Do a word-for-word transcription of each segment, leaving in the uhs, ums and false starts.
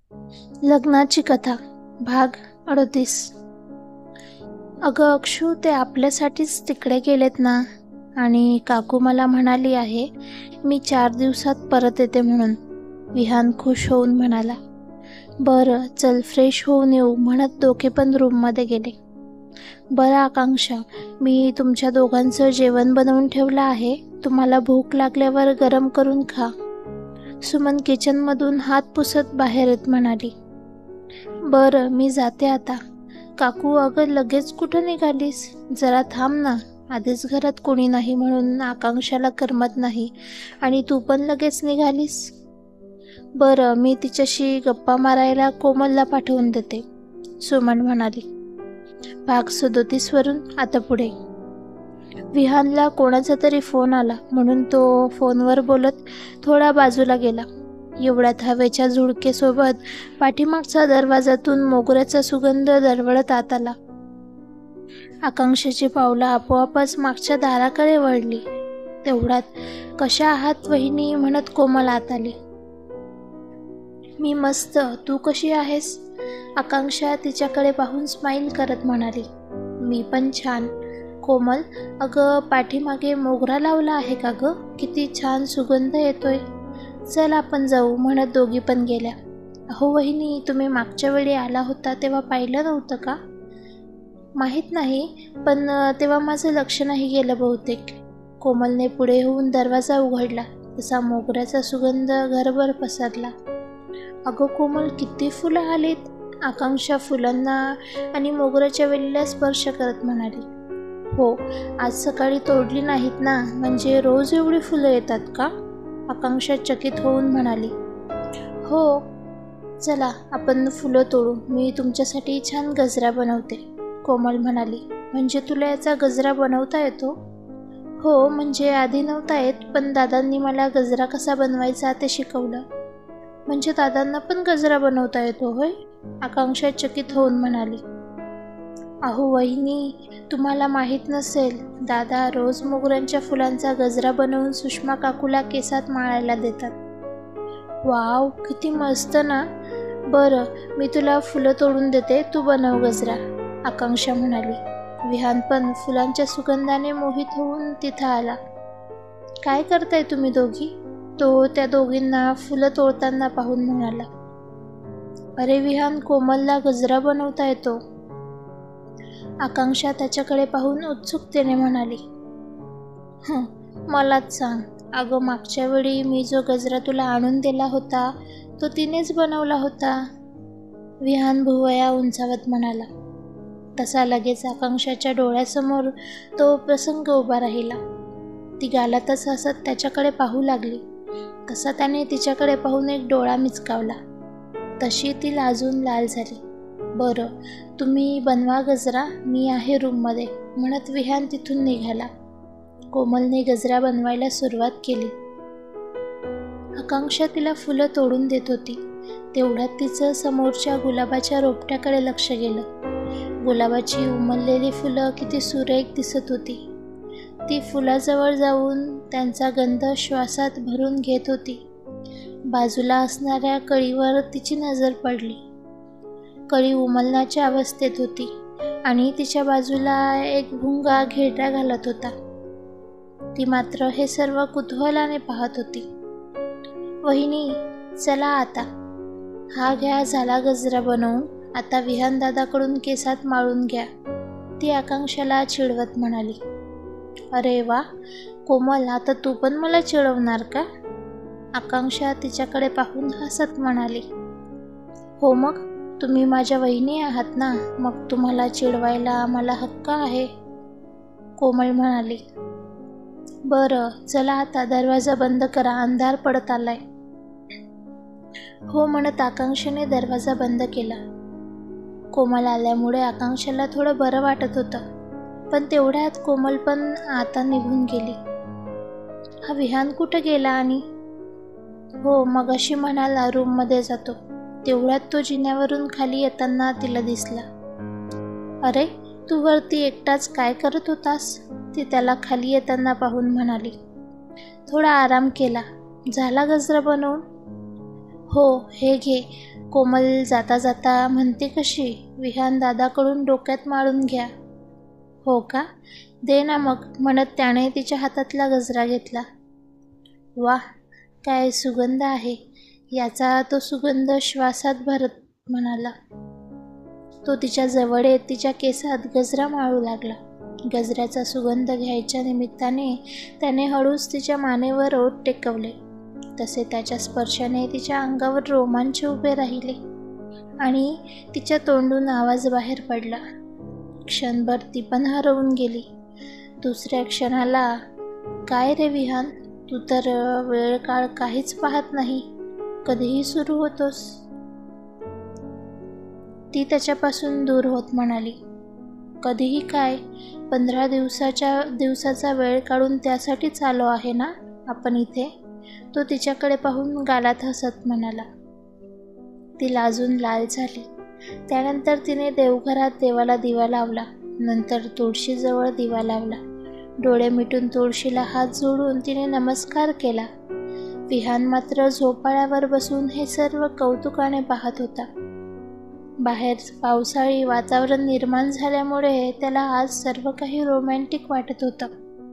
लग्नाची कथा भाग अडतीस. अगं अक्षू, ते आपल्यासाठीच तिकडे गेलेत ना. आणि काकू मला म्हणाली आहे मी चार दिवसात परत येते म्हणून. विहान खुश होऊन म्हणाला, बरं चल फ्रेश होऊन येऊ म्हणत दोघे पण रूममध्ये गेले. बरं आकांक्षा, मी तुमच्या दोघांचं जेवण बनवून ठेवलं आहे, तुम्हाला भूक लागल्यावर गरम करून खा. सुमन किचनमधून हात पुसत बाहेर येत म्हणाली. बरं मी जाते आता. काकू, अगं लगेच कुठं निघालीस? जरा थांब ना. आधीच घरात कोणी नाही म्हणून आकांक्षाला करमत नाही आणि तू पण लगेच निघालीस. बरं मी तिच्याशी गप्पा मारायला कोमलला पाठवून देते, सुमन म्हणाली. भाग सदोतीस वरून आता पुढे. विहानला कोणाचा तरी फोन आला म्हणून तो फोनवर बोलत थोडा बाजूला गेला. एवढ्यात हवेच्या झुळकेसोबत पाठीमागचा दरवाजातून मोगऱ्याचा सुगंध दरवळत आत आला. आकांक्षाची पावलं आपोआपच मागच्या दाराकडे वळली. तेवढ्यात कशा आहात वहिनी म्हणत कोमल आत आली. मी मस्त, तू कशी आहेस? आकांक्षा तिच्याकडे पाहून स्माईल करत म्हणाली. मी पण छान. कोमल, अगं पाठीमागे मोगरा लावला आहे का गं? किती छान सुगंध येतोय. चल आपण जाऊ म्हणत दोघी पण गेल्या. अहो वहिनी, तुम्ही मागच्या वेळी आला होता तेव्हा पाहिलं नव्हतं का? माहीत नाही, पण तेव्हा माझं लक्ष नाही गेलं बहुतेक. कोमलने पुढे होऊन दरवाजा उघडला तसा मोगऱ्याचा सुगंध घरभर पसरला. अगं कोमल, किती फुलं आलीत. आकांक्षा फुलांना आणि मोगऱ्याच्या वेलीला स्पर्श करत म्हणाली. हो, आज सकाळी तोडली नाहीत ना, म्हणजे रोज एवढी फुलं येतात का? आकांक्षा चकित होऊन म्हणाली. हो, चला आपण फुलं तोडू, मी तुमच्यासाठी छान गजरा बनवते, कोमल म्हणाली. म्हणजे तुला याचा गजरा बनवता येतो? हो, म्हणजे आधी नव्हता येत, पण दादांनी मला गजरा कसा बनवायचा ते शिकवलं. म्हणजे दादांना पण गजरा बनवता येतो होय? आकांक्षा चकित होऊन म्हणाली. अहो वहिनी, तुम्हाला माहीत नसेल, दादा रोज मोगऱ्यांच्या फुलांचा गजरा बनवून सुषमा काकूला केसात माळायला देतात. वाव, किती मस्त ना. बरं मी तुला फुलं तोडून देते, तू बनव गजरा, आकांक्षा म्हणाली. विहान पण फुलांच्या सुगंधाने मोहित होऊन तिथं आला. काय करताय तुम्ही दोघी? तो त्या दोघींना फुलं तोडताना पाहून म्हणाला. अरे विहान, कोमलला गजरा बनवता येतो. आकांक्षा त्याच्याकडे पाहून उत्सुकतेने म्हणाली. हं, मलाच सांग. अगं मागच्या वेळी मी जो गजरा तुला आणून दिला होता तो तिनेच बनवला होता, विहान भुवया उंचावत म्हणाला. तसा लगेच आकांक्षाच्या डोळ्यासमोर तो प्रसंग उभा राहिला. ती गालातच हसत त्याच्याकडे पाहू लागली. तसा त्याने तिच्याकडे पाहून एक डोळा मिचकावला. तशी ती लाजून लाल झाली. बरं तुम्ही बनवा गजरा, मी आहे रूममध्ये म्हणत विहान तिथून निघाला. कोमलने गजरा बनवायला सुरुवात केली. आकांक्षा तिला फुलं तोडून देत होती. तेवढ्यात तिचं समोरच्या गुलाबाच्या रोपट्याकडे लक्ष गेलं. गुलाबाची उमललेली फुलं किती सुरेख दिसत होती. ती फुलाजवळ जाऊन त्यांचा गंध श्वासात भरून घेत होती. बाजूला असणाऱ्या कळीवर तिची नजर पडली. कळी उमलण्याच्या अवस्थेत होती आणि तिच्या बाजूला एक भुंगा घेरड्या घालत होता. ती मात्र हे सर्व कुतूहलाने पाहत होती. वहिनी, चला आता. हा घ्या, झाला गजरा बनवून, आता विहान दादाकडून केसात माळून घ्या, ती आकांक्षाला चिडवत म्हणाली. अरे वा कोमल, आता तू पण मला चिडवणार का? आकांक्षा तिच्याकडे पाहून हसत म्हणाली. हो मग, तुम्ही माझ्या वहिनी आहात ना, मग तुम्हाला चिडवायला मला हक्क आहे, कोमल म्हणाली. बरं चला आता दरवाजा बंद करा, अंधार पडत आलाय. हो म्हणत आकांक्षाने दरवाजा बंद केला. कोमल आल्यामुळे आकांक्षाला थोडं बरं वाटत होतं, पण तेवढ्यात कोमल पण आता निघून गेली. हा विहान कुठं गेला? आणि हो, मगाशी म्हणाला रूममध्ये जातो, तेवढ्यात तो जिन्यावरून खाली येताना तिला दिसला. अरे तू वरती एकटाच काय करत होतास? ती त्याला खाली येताना पाहून म्हणाली. थोडा आराम केला. झाला गजरा बनवून? हो हे घे, कोमल जाता जाता म्हणते कशी, विहान दादाकडून डोक्यात माळून घ्या. हो का, दे ना मग, म्हणत त्याने तिच्या हातातला गजरा घेतला. वाह, काय सुगंध आहे, याचा तो सुगंध श्वासात भरत म्हणाला. तो तिच्या जवळ येत तिच्या केसात गजरा माळू लागला. गजऱ्याचा सुगंध घ्यायच्या निमित्ताने त्याने हळूच तिच्या मानेवर ओठ टेकवले. तसे त्याच्या स्पर्शाने तिच्या अंगावर रोमांच उभे राहिले आणि तिच्या तोंडून आवाज बाहेर पडला. क्षणभर ती पण हरवून गेली. दुसऱ्या क्षणाला, काय रे विहान, तू तर वेळ काळ काहीच पाहत नाही, कधीही सुरू होतोस. ती त्याच्यापासून दूर होत म्हणाली. कधीही काय, पंधरा दिवसाच्या दिवसाचा वेळ काढून त्यासाठीच आलो आहे ना आपण इथे. तो तिच्याकडे पाहून गालात हसत म्हणाला. ती लाजून लाल झाली. त्यानंतर तिने देवघरात देवाला दिवा लावला. नंतर तुळशीजवळ दिवा लावला. डोळे मिटून तुळशीला हात जोडून तिने नमस्कार केला. विहान मात्र झोपाळ्यावर बसून हे सर्व कौतुकाने पाहत होता. बाहेर पावसाळी वातावरण निर्माण झाल्यामुळे त्याला आज सर्व काही रोमॅन्टिक वाटत होतं.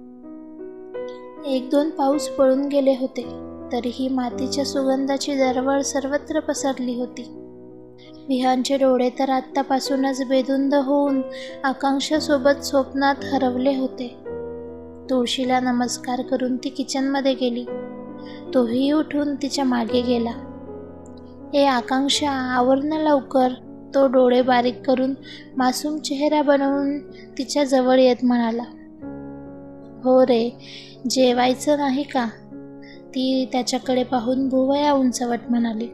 एक दोन पाऊस पळून गेले होते, तरीही मातीच्या सुगंधाची दरवळ सर्वत्र पसरली होती. विहानचे डोळे तर आत्तापासूनच बेधुंद होऊन आकांक्षासोबत स्वप्नात हरवले होते. तुळशीला नमस्कार करून ती किचनमध्ये गेली. तोही उठून तिच्या मागे गेला. ए आकांक्षा, आवर ना लवकर, तो डोळे बारीक करून मासूम चेहरा बनवून तिच्या जवळ येत म्हणाला. हो रे, जेवायचं नाही का, ती त्याच्याकडे पाहून भुवया उंचवत म्हणाली.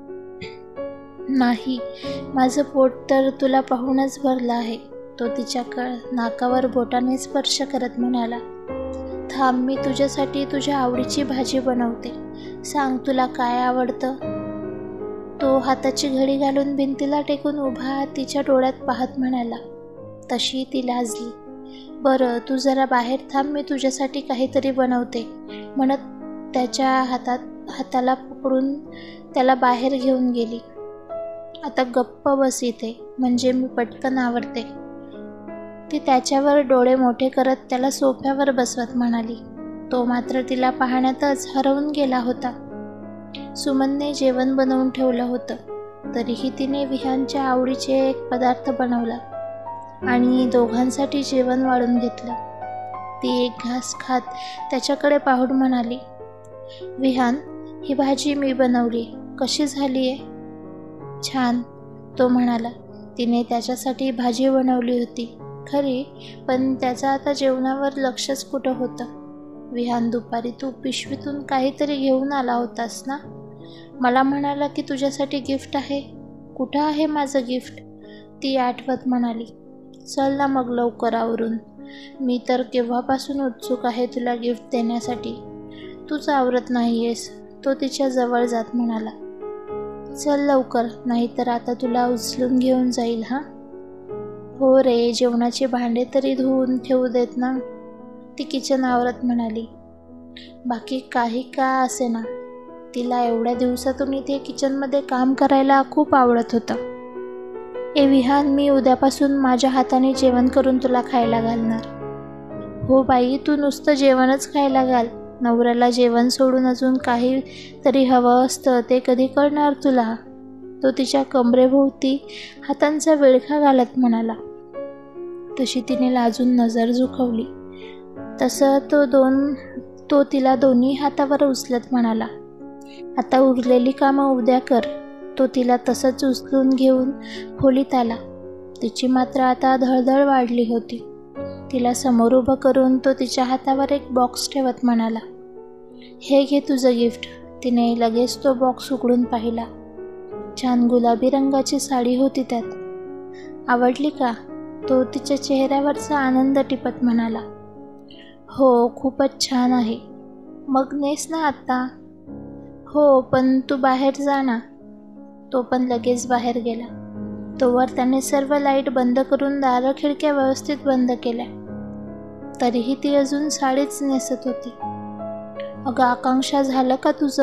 नाही, माझं पोट तर तुला पाहूनच भरलं आहे, तो तिच्या नाकावर बोटाने स्पर्श करत म्हणाला. थांब, मी तुझ्यासाठी तुझ्या आवडीची भाजी बनवते, सांग तुला काय आवडतं. तो हाताची घडी घालून भिंतीला टेकून उभा तिच्या डोळ्यात पाहत म्हणाला. तशी ती लाजली. बरं, तू जरा बाहेर थांब, मी तुझ्यासाठी काहीतरी बनवते, म्हणत त्याच्या हातात हाताला पकडून त्याला बाहेर घेऊन गेली. आता गप्प बस इथे, म्हणजे मी पटकन आवरते. ती त्याच्यावर डोळे मोठे करत त्याला सोफ्यावर बसवत म्हणाली. तो मात्र तिला पाहण्यातच हरवून गेला होता. सुमनने जेवण बनवून ठेवलं होतं, तरीही तिने विहानच्या आवडीचे एक पदार्थ बनवला आणि दोघांसाठी जेवण वाढून घेतलं. ती एक घास खात त्याच्याकडे पाहून म्हणाली. विहान, ही भाजी मी बनवली, कशी झाली आहे. छान, तो म्हणाला. तिने त्याच्यासाठी भाजी बनवली होती खरी, पण त्याचं आता जेवणावर लक्षच कुठं होतं. विहान, दुपारी तू पिशवीतून काहीतरी घेऊन आला होतास ना, मला म्हणाला की तुझ्यासाठी गिफ्ट आहे. कुठं आहे माझं गिफ्ट, ती आठवत म्हणाली. चल ना मग लवकर आवरून, मी तर केव्हापासून उत्सुक आहे तुला गिफ्ट देण्यासाठी, तूच आवरत नाही आहेस, तो तिच्या जवळ जात म्हणाला. चल लवकर, नाहीतर आता तुला उचलून घेऊन जाईल. हां हो रे, जेवणाचे भांडे तरी धुवून ठेवू देत ना, ती किचन आवरत म्हणाली. बाकी काही का असे ना, तिला एवढ्या दिवसातून इथे किचनमध्ये काम करायला खूप आवडत होतं. ए विहान, मी उद्यापासून माझ्या हाताने जेवण करून तुला खायला घालणार. हो बाई, तू नुसतं जेवणच खायला घाल, नवऱ्याला जेवण सोडून अजून काही तरी हवं असतं ते कधी कळणार तुला, तो तिच्या कमरेभोवती हातांचा विळखा घालत म्हणाला. तशी तिने लाजून नजर झुकवली. तसं तो दोन तो तिला दोन्ही हातावर उचलत म्हणाला. आता उरलेली कामं उद्या कर. तो तिला तसंच उचलून घेऊन खोलीत आला. तिची मात्र आता धडधड वाढली होती. तिला समोर उभं करून तो तिच्या हातावर एक बॉक्स ठेवत म्हणाला. हे घे तुझं गिफ्ट. तिने लगेच तो बॉक्स उघडून पाहिला. छान गुलाबी रंगाची साडी होती त्यात. आवडली का, तो तिच्या चेहऱ्यावरचा आनंद टिपत म्हणाला. हो, खूपच छान आहे. मग नेस ना आत्ता. हो, पण तू बाहेर जा ना. तो पण लगेच बाहेर गेला. तोवर त्याने सर्व लाईट बंद करून दारं खिडक्या व्यवस्थित बंद केल्या. तरीही ती अजून साडीच नेसत होती. अगं आकांक्षा, झालं का तुझं,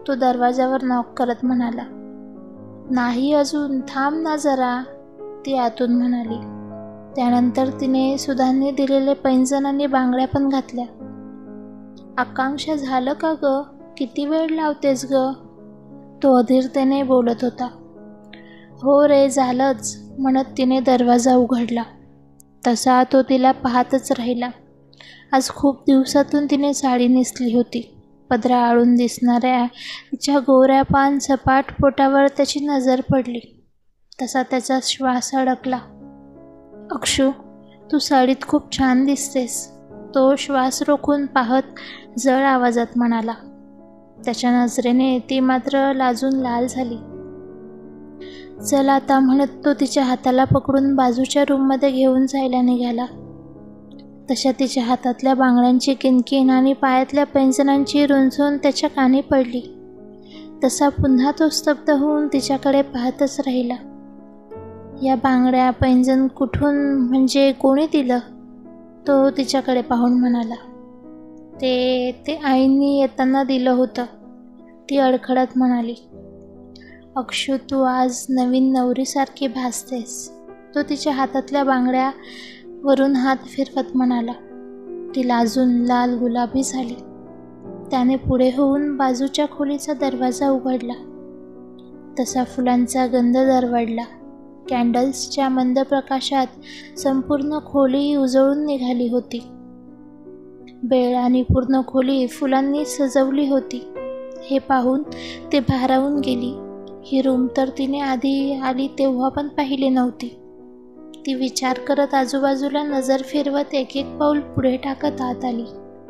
तो दरवाजावर नॉक करत म्हणाला. नाही अजून, थांब ना जरा, ती आतून म्हणाली. त्यानंतर तिने सुधांनी दिलेले पैंजण आणि बांगड्या पण घातल्या. आकांक्षा, झालं का ग? किती वेळ लावतेस ग? तो अधीरतेने बोलत होता. हो रे, झालंच, म्हणत तिने दरवाजा उघडला. तसा तो तिला पाहतच राहिला. आज खूप दिवसातून तिने साडी नेसली होती. पदरा आळून दिसणाऱ्या तिच्या गोऱ्या पान सपाट पोटावर त्याची नजर पडली. तसा त्याचा श्वास अडकला. अक्षू, तू साडीत खूप छान दिसतेस, तो श्वास रोखून पाहत जड आवाजात म्हणाला. त्याच्या नजरेने ती मात्र लाजून लाल झाली. चल आता, म्हणत तो तिच्या हाताला पकडून बाजूच्या रूममध्ये घेऊन जायला निघाला. तशा तिच्या हातातल्या बांगड्यांची किणकिण आणि पायातल्या पैंजणांची रुंजून त्याच्या कानी पडली. तसा पुन्हा तो स्तब्ध होऊन तिच्याकडे पाहतच राहिला. या बांगड्या पैंजण कुठून, म्हणजे कोणी दिलं? तो तिच्याकडे पाहून म्हणाला. ते ते आईंनी येताना दिलं होतं, ती अडखडत म्हणाली. अक्षू, तू आज नवीन नवरीसारखी भासतेस, तो तिच्या हातातल्या बांगड्या वरून हात फिरवत म्हणाला. ती लाजून लाल गुलाबी झाली. त्याने पुढे होऊन बाजूच्या खोलीचा दरवाजा उघडला. तसा फुलांचा गंध दरवळला. कॅन्डल्सच्या मंद प्रकाशात संपूर्ण खोली उजळून निघाली होती. बेळ आणि पूर्ण खोली फुलांनी सजवली होती. हे पाहून ते भारावून गेली. ही रूम तर तिने आधी आली तेव्हा पण पाहिली नव्हती. ती विचार करत आजूबाजूला नजर फिरवत एक एक पाऊल पुढे टाकत आत आली.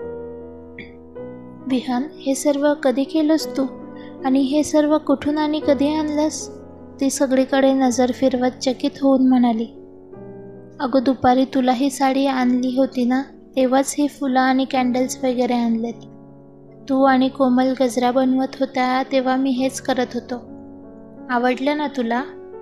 विहान, हे सर्व कधी केलंस तू? आणि हे सर्व कुठून आणि कधी आणलंस? ती सगळीकडे नजर फिरवत चकित होऊन म्हणाली. अगं, दुपारी तुला ही साडी आणली होती ना, तेव्हाच ही फुलं आणि कॅन्डल्स वगैरे आणलेत. तू आणि कोमल गजरा बनवत होत्या तेव्हा मी हेच करत होतो. आवडलं ना तुला?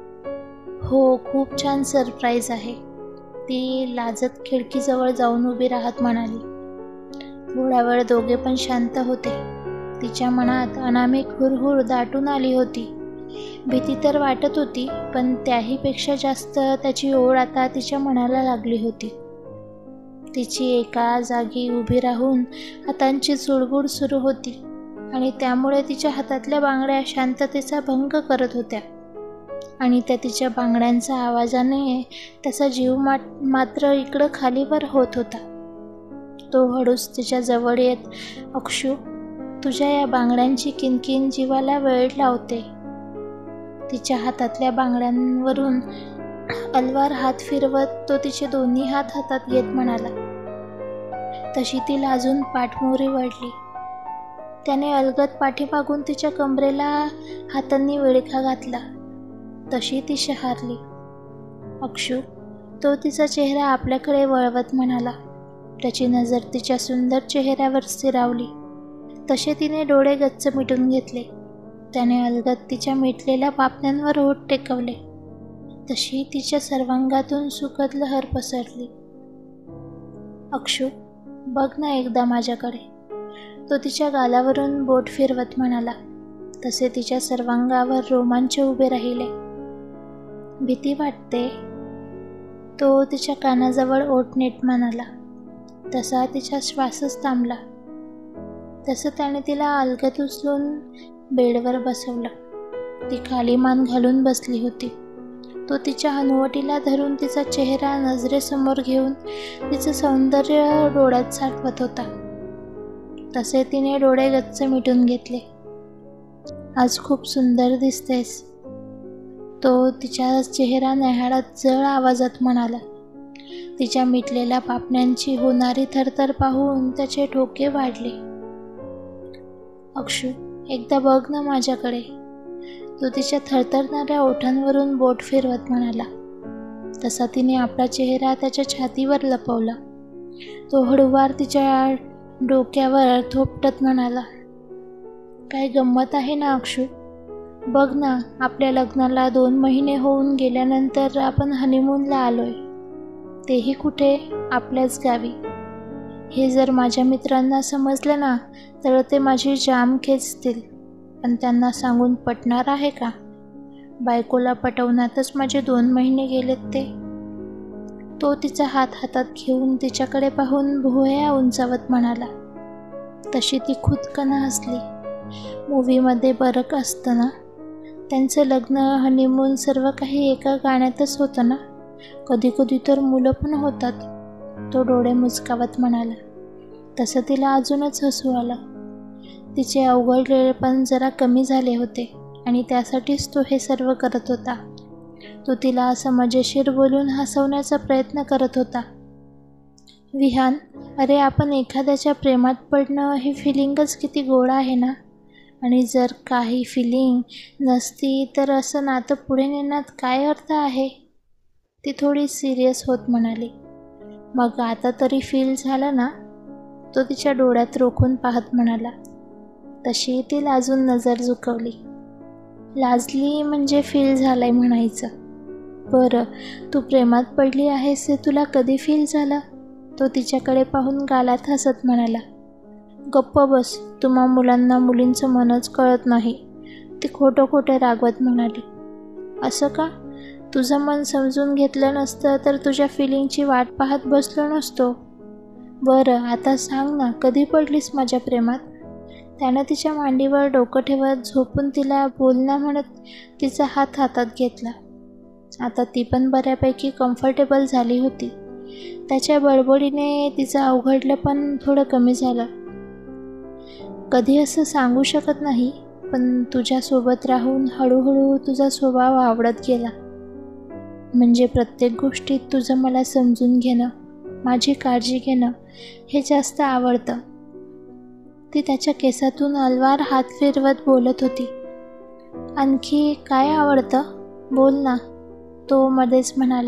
हो, खूप छान सरप्राईज आहे, ती लाजत खिडकीजवळ जाऊन उभी राहत म्हणाली. थोडा वेळ दोघे पण शांत होते. तिच्या मनात अनामिक हुरहुर दाटून आली होती. भीती तर वाटत होती, पण त्याहीपेक्षा जास्त त्याची ओढ आता तिच्या मनाला लागली होती. तिची एका जागी उभी राहून हातांची चुळबुळ सुरू होती आणि त्यामुळे तिच्या हातातल्या बांगड्या शांततेचा भंग करत होत्या आणि त्या तिच्या बांगड्यांच्या आवाजाने त्याचा जीव मा मात्र इकडं खालीवर होत होता. तो हळूच तिच्या जवळ येत, अक्षू, तुझ्या या बांगड्यांची किणकिण जीवाला वेळ लावते. तिच्या हातातल्या बांगड्यांवरून अलवार हात फिरवत तो तिचे दोन्ही हात हातात घेत म्हणाला. तशी ती लाजून पाठमोरी वळली. त्याने अलगद पाठीमागून तिच्या कमरेला हातांनी विळखा घातला. तशी ती शहारली. अक्षू, तो तिचा चेहरा आपल्याकडे वळवत म्हणाला. त्याची नजर तिच्या सुंदर चेहऱ्यावर स्थिरावली. तसे तिने डोळे गच्च मिटून घेतले. त्याने अलगद तिच्या मिटलेल्या पापण्यांवर ओठ टेकवले. तशी तिच्या सर्वांगातून सुखद लहर पसरली. अक्षू, बघ ना एकदा माझ्याकडे, तो तिच्या गालावरून बोट फिरवत म्हणाला. तसे तिच्या सर्वांगावर रोमांच उभे राहिले. भीती वाटते, तो तिच्या कानाजवळ ओठ नीट म्हणाला. तसा तिचा श्वासच थांबला. तसं त्याने तिला अलगद उचलून बेडवर बसवलं. ती खाली मान घालून बसली होती. तो तिच्या हनुवटीला धरून तिचा चेहरा नजरेसमोर घेऊन तिचं सौंदर्य डोळ्यात साठवत होता. तसे तिने डोळे गच्च मिटून घेतले. आज खूप सुंदर दिसतेस, तो तिच्या चेहरा न्याहाळत जड आवाजात म्हणाला. तिच्या मिटलेल्या पापण्यांची होणारी थरथर पाहून त्याचे डोके वाढले. अक्षू, एकदा बघ ना माझ्याकडे, तो तिच्या थरथरणाऱ्या ओठांवरून बोट फिरवत म्हणाला. तसा तिने आपला चेहरा त्याच्या छातीवर लपवला. तो हळूवार तिच्या डोक्यावर थोपटत म्हणाला. काय गंमत आहे ना अक्षू, बघ ना, आपल्या लग्नाला दोन महिने होऊन गेल्यानंतर आपण हनीमूनला आलोय, तेही कुठे, आपल्याच गावी. हे जर माझ्या मित्रांना समजलं ना तर ते माझी जाम खेचतील. पण त्यांना सांगून पटणार आहे का? बायकोला पटवण्यातच माझे दोन महिने गेलेत ते. तो तिचा हात हातात घेऊन तिच्याकडे पाहून भुवया उंचावत म्हणाला. तशी ती खुदकन हसली. मूवीमध्ये बरं असतं ना, त्यांचं लग्न, हनीमून सर्व काही एका गाण्यातच होतं ना. कधी कधी तर मुलं पण होतात. तो डोळे मुचकावत म्हणाला. तसं तिला अजूनच हसू आलं. तिचे अवघडलेपण जरा कमी झाले होते आणि त्यासाठीच तो हे सर्व करत होता. तो तिला असं मजेशीर बोलून हसवण्याचा प्रयत्न करत होता. विहान, अरे आपण एखाद्याच्या प्रेमात पडणं ही फिलिंगच किती गोड आहे ना. आणि जर काही फिलिंग नसती तर असं नातं पुढे नेण्यात काय अर्थ आहे? ती थोडी सिरियस होत म्हणाली. मग आता तरी फील झालं ना? तो तिच्या डोळ्यात रोखून पाहत म्हणाला. तशी ती लाजून नजर झुकवली. लाजली म्हणजे फील झालंय म्हणायचं. बरं, तू प्रेमात पडली आहेस हे तुला कधी फील झालं? तो तिच्याकडे पाहून गालात हसत म्हणाला. गप्प बस, तुम्हा मुलांना मुलींचं मनच कळत नाही, ती खोटं खोटं रागवत म्हणाली. असं का? तुझं मन समजून घेतलं नसतं तर तुझ्या फिलिंगची वाट पाहत बसलो नसतो. बरं आता सांग ना, कधी पडलीस माझ्या प्रेमात? त्यानं तिच्या मांडीवर डोकं ठेवत झोपून तिला बोलणं म्हणत तिचा हात हातात घेतला. आता ती पण बऱ्यापैकी कम्फर्टेबल झाली होती. त्याच्या बडबडीने तिचं अवघडलं पण थोडं कमी झालं. कधी असं सांगू शकत नाही, पण तुझ्यासोबत राहून हळूहळू तुझा स्वभाव आवडत गेला. म्हणजे प्रत्येक गोष्टीत तुझं मला समजून घेणं, माझी काळजी घेणं हे जास्त आवडतं. ती त्याच्या केसातून अलवार हात फिरवत बोलत होती. आणखी काय आवडतं? बोल ना, तो मध्येच म्हणाला.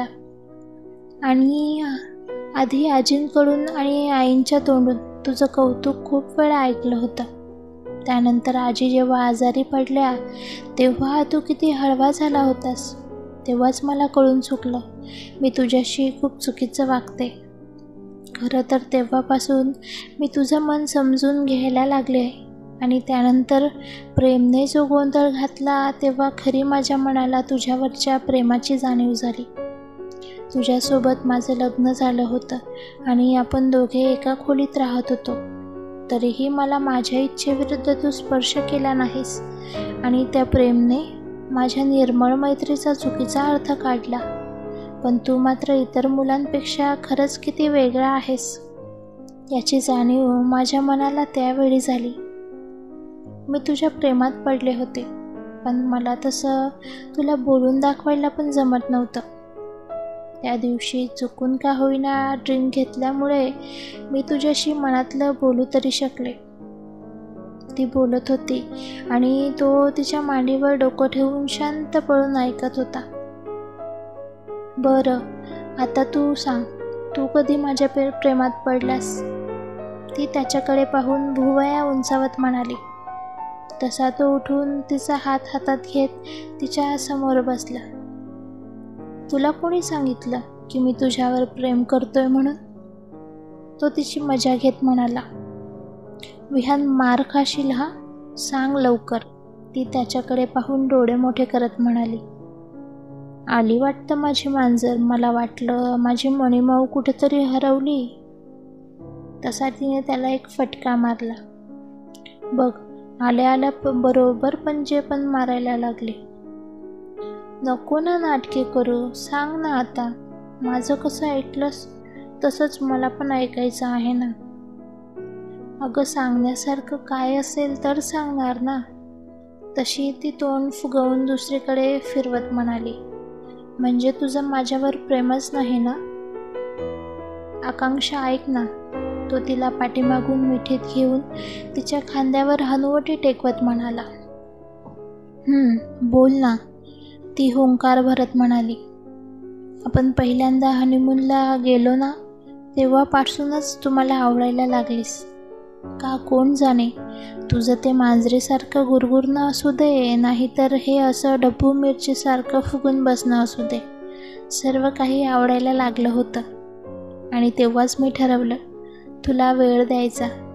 आणि आधी आजींकडून आणि आईंच्या तोंडून तुझं कौतुक खूप वेळा ऐकलं होतं. त्यानंतर आजी जेव्हा आजारी पडल्या तेव्हा तू किती हळवा झाला होतास. तेव्हाच मला कळून चुकलं, मी तुझ्याशी खूप चुकीचं वागते. खरं तर तेव्हापासून मी तुझं मन समजून घ्यायला लागले आणि त्यानंतर प्रेमने जो गोंधळ घातला तेव्हा खरी माझ्या मनाला तुझ्यावरच्या प्रेमाची जाणीव झाली. तुझ्यासोबत माझं लग्न झालं होतं आणि आपण दोघे एका खोलीत राहत होतो. तरीही मला माझ्या इच्छेविरुद्ध तू स्पर्श केला नाहीस आणि त्या प्रेमने माझ्या निर्मळ मैत्रीचा चुकीचा अर्थ काढला. पण तू मात्र इतर मुलांपेक्षा खरंच किती वेगळा आहेस याची जाणीव माझ्या मनाला त्यावेळी झाली. मी तुझ्या प्रेमात पडले होते, पण मला तसं तुला बोलून दाखवायला पण जमत नव्हतं. त्या दिवशी चुकून का होईना ड्रिंक घेतल्यामुळे मी तुझ्याशी मनातलं बोलू तरी शकले. ती बोलत होती आणि तो तिच्या मांडीवर डोकं ठेवून शांत पळून ऐकत होता. बरं आता तू सांग, तू कधी माझ्या पे प्रेमात पडलास? ती त्याच्याकडे पाहून भुवया उंचावत म्हणाली. तसा तो उठून तिचा हात हातात घेत तिच्या समोर बसला. तुला कोणी सांगितलं की मी तुझ्यावर प्रेम करतोय म्हणून? तो तिची मजा घेत म्हणाला. विहान, मार खाशील हा, सांग लवकर. ती त्याच्याकडे पाहून डोळे मोठे करत म्हणाली. आली वाटतं माझी मांजर, मला वाटलं माझी मणिमाऊ कुठेतरी हरवली. तसा तिने त्याला एक फटका मारला. बघ, आल्या आल्या बरोबर पंजे पण मारायला लागले. नको ना नाटके करू, सांग ना आता. माझं कसं ऐकलंस तसंच मला पण ऐकायचं आहे ना. अगं सांगण्यासारखं काय असेल तर सांगणार ना. तशी ती तोंड फुगवून दुसरीकडे फिरवत म्हणाली. म्हणजे तुझं माझ्यावर प्रेमच नाही ना? आकांक्षा ऐक ना. तो तिला पाठीमागून मिठीत घेऊन तिच्या खांद्यावर हनुवटी टेकवत म्हणाला. हम्म बोल ना, ती हुंकार भरत म्हणाली. आपण पहिल्यांदा हनीमूनला गेलो ना तेव्हापासूनच तू मला आवडायला लागलीस. का कोण जाणे, तुझं ते मांजरीसारखं गुरगुरणं असू दे, नाहीतर हे असं डब्बू मिरचीसारखं फुगून बसणं असू दे, सर्व काही आवडायला लागलं होतं. आणि तेव्हाच मी ठरवलं तुला वेळ द्यायचा.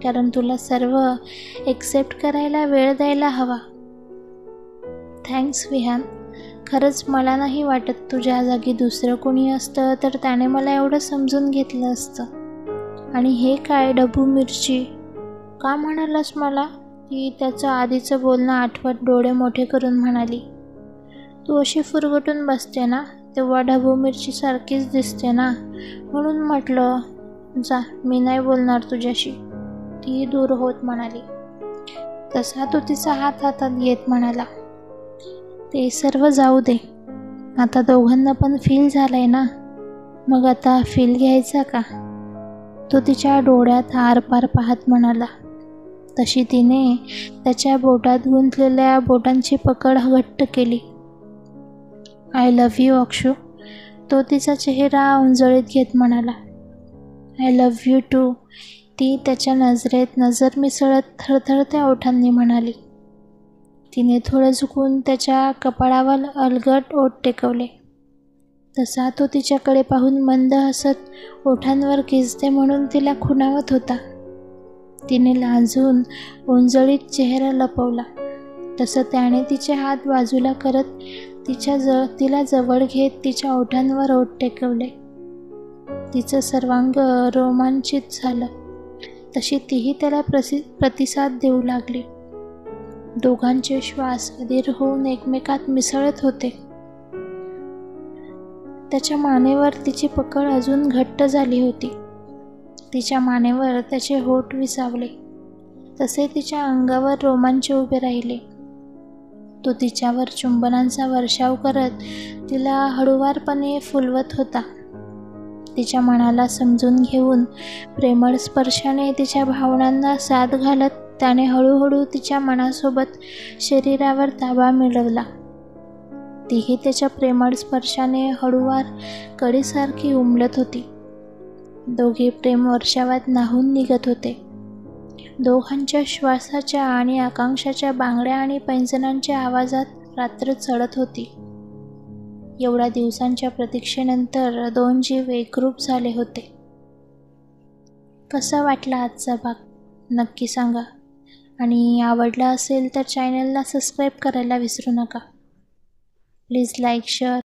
कारण तुला सर्व एक्सेप्ट करायला वेळ द्यायला हवा. थँक्स विहान. खरंच मला नाही वाटत तुझ्या जागी दुसरं कोणी असतं तर त्याने मला एवढं समजून घेतलं असतं. आणि हे काय ढबू मिरची, का म्हणालास मला? ती त्याचं आधीचं बोलणं आठवत डोळे मोठे करून म्हणाली. तू अशी फुरगटून बसते ना, तेव्हा ढबू मिरची सारखीच दिसते ना, म्हणून म्हटलं. जा, मी नाही बोलणार तुझ्याशी, ती दूर होत म्हणाली. तसा तो तिचा हात हातात घेत म्हणाला, ते सर्व जाऊ दे, आता दोघांना पण फील झालंय ना, मग आता फील घ्यायचा का? तो तिच्या डोळ्यात आरपार पाहत म्हणाला. तशी तिने त्याच्या बोटात गुंतलेल्या बोटांची पकड घट्ट केली. आय लव्ह यू अक्षू, तो तिचा चेहरा उंजळीत घेत म्हणाला. आय लव्ह यू टू, ती त्याच्या नजरेत नजर मिसळत थरथरत्या ओठांनी म्हणाली. तिने थोडं झुकून त्याच्या कपाळावर अलगट ओठ टेकवले. तसा तो तिच्याकडे पाहून मंद हसत ओठांवर किसते म्हणून तिला खुणावत होता. तिने लाजून उंजळीत चेहरा लपवला. तसं त्याने तिचे हात बाजूला करत तिच्या ज तिला जवळ घेत तिच्या ओठांवर ओठ टेकवले. तिचं सर्वांग रोमांचित झालं. तशी तीही त्याला प्रसि प्रतिसाद देऊ लागली. दोघांचे श्वास अधीर होऊन एकमेकात मिसळत होते. त्याच्या मानेवर तिची पकड अजून घट्ट झाली होती. तिच्या मानेवर त्याचे होठ विसावले. तसे तिच्या अंगावर रोमांच उभे राहिले. तो तिच्यावर चुंबनांचा वर्षाव करत तिला हळूवारपणे फुलवत होता. तिच्या मनाला समजून घेऊन प्रेमळ स्पर्शाने तिच्या भावनांना साथ घालत त्याने हळूहळू तिच्या मनासोबत शरीरावर ताबा मिळवला. तीही त्याच्या प्रेमळ स्पर्शाने हळूवार कडीसारखी उमलत होती. दोघे प्रेम वर्षावात न्हाऊन निघत होते. दोघांच्या श्वासाच्या आणि आकांक्षाच्या बांगड्या आणि पैंजणांच्या आवाजात रात्र चढत होती. एवढ्या दिवसांच्या प्रतीक्षेनंतर दोन जीव एकरूप झाले होते. कसा वाटला आजचा भाग नक्की सांगा, आणि आवडला असेल तर चॅनलला सबस्क्राईब करायला विसरू नका. Please like, share